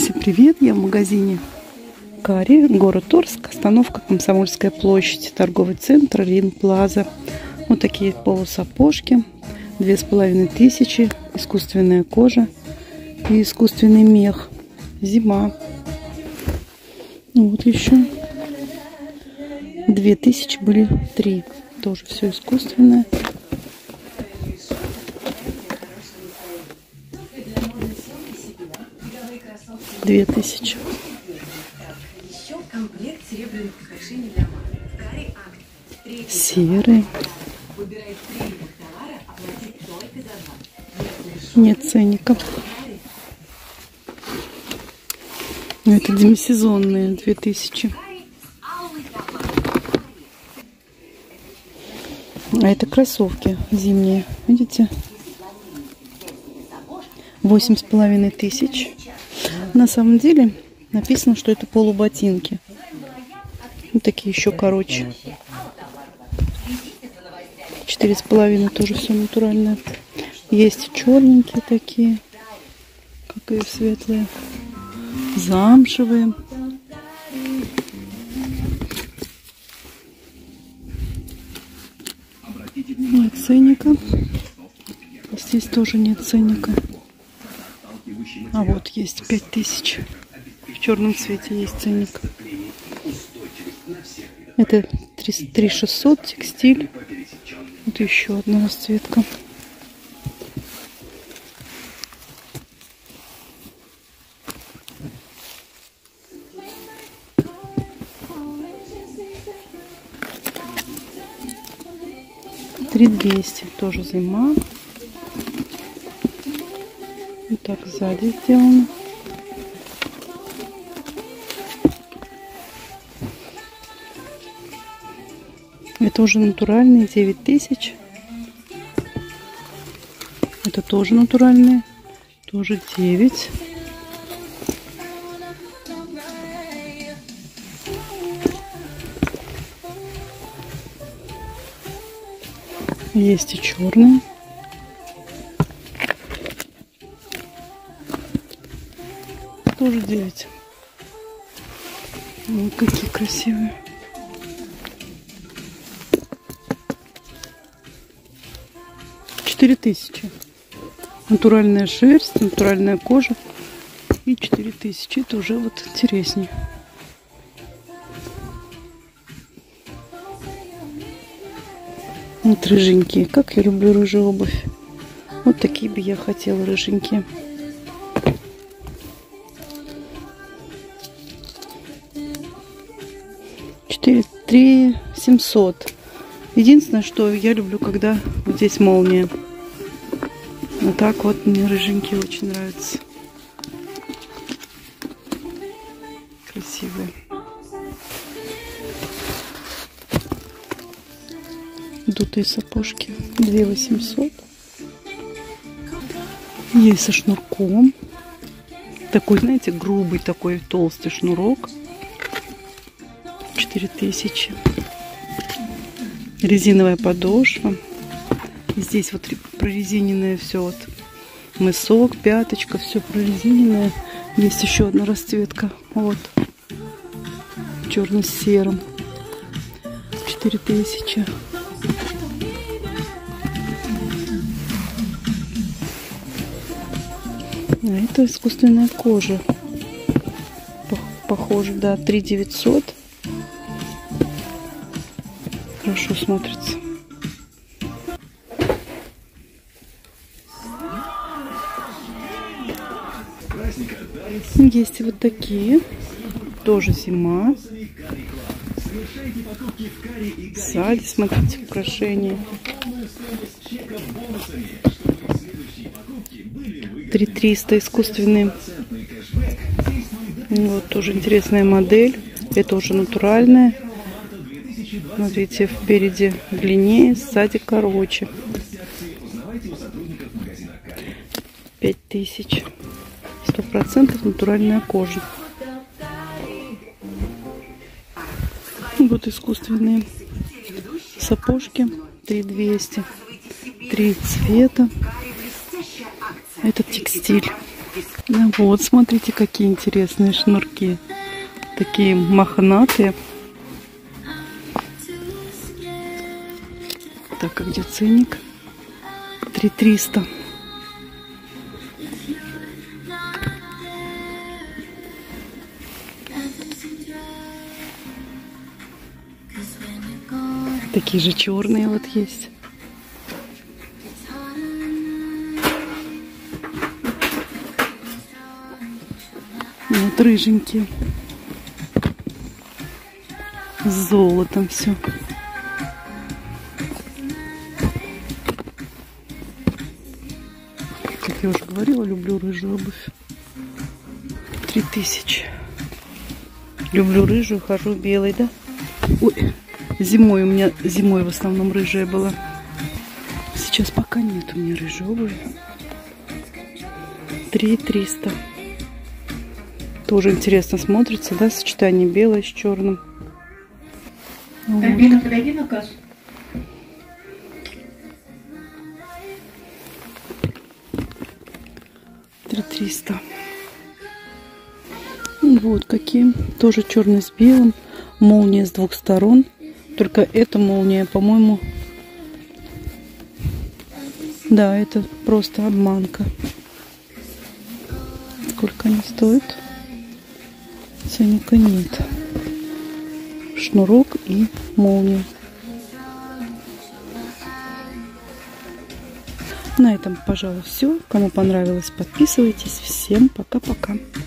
Всем привет! Я в магазине Кари, город Орск, остановка Комсомольская площадь, торговый центр Рин Плаза. Вот такие полусапожки, 2500, искусственная кожа и искусственный мех. Зима. Вот еще 2000 были 3. Тоже все искусственное. Две тысячи. Серый. Нет ценников. Это демисезонные 2000. А это кроссовки зимние. Видите? 8500. На самом деле написано, что это полуботинки. Вот такие еще короче. 4,5 тоже все натуральное. Есть черненькие такие, как и светлые, замшевые. Нет ценника. Здесь тоже нет ценника. А вот есть 5000. В черном цвете есть ценник. Это 3600 текстиль. Вот еще одна расцветка. $3200. Тоже зима. Вот так сзади сделано. Это уже натуральные, 9000. Это тоже натуральные, тоже 9. Есть и черные. Тоже 9. Вот какие красивые. $4000. Натуральная шерсть, натуральная кожа. И 4000. Это уже вот интереснее. Вот рыженькие. Как я люблю рыжую обувь. Вот такие бы я хотела, рыженькие. $3700. Единственное, что я люблю, когда вот здесь молния. Вот так вот мне рыженькие очень нравятся. Красивые. Дутые сапожки. 2800. Есть со шнурком. Такой, знаете, грубый такой толстый шнурок. 4000. Резиновая подошва. Здесь вот прорезиненное все, вот мысок, пяточка, все прорезиненное. Есть еще одна расцветка, вот, черно-серым. 4000. А это искусственная кожа. Похоже, да, 3900. Хорошо смотрится. Есть вот такие. Тоже зима. Сзади, смотрите, украшения. 3300 искусственные. Вот тоже интересная модель. Это уже натуральная. Смотрите, впереди длиннее, сзади короче. 5000. 100% натуральная кожа. Вот искусственные сапожки. 3200. 3 цвета. Это текстиль. Ну вот, смотрите, какие интересные шнурки. Такие мохнатые. Так, а где ценник? 3300. Такие же черные вот есть. Вот рыженькие. С золотом все. Как я уже говорила, люблю рыжую обувь. 3000. Люблю рыжую, хожу белой, да? Ой, зимой у меня, зимой в основном рыжая была. Сейчас пока нет у меня рыжей обуви. 3300. Тоже интересно смотрится, да, сочетание белое с черным. Альбина, подойди на кассу. $300. Вот какие. Тоже черный с белым. Молния с двух сторон. Только эта молния, по-моему... Да, это просто обманка. Сколько они стоят? Ценника нет. Шнурок и молния. На этом, пожалуй, все. Кому понравилось, подписывайтесь. Всем пока-пока.